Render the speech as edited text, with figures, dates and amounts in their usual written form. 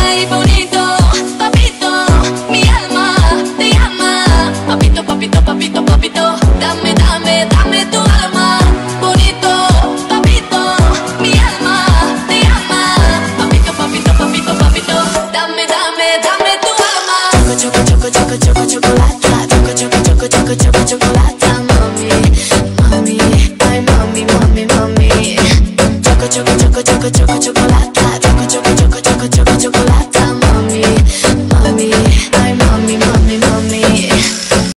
Ay, bonito, papito, mi alma te llama. Papito, papito, papito, papito, dame, dame, dame tu alma. Bonito, papito, mi alma te llama. Papito, papito, papito, papito, dame, dame, dame tu alma. Choco, choco, choco, choco, chocolata. Choco, choco, choco, choco, choco, chocolata. Mami, mami, ay mami, mami, mami. Choco, choco, choco, choco, choco, chocolata.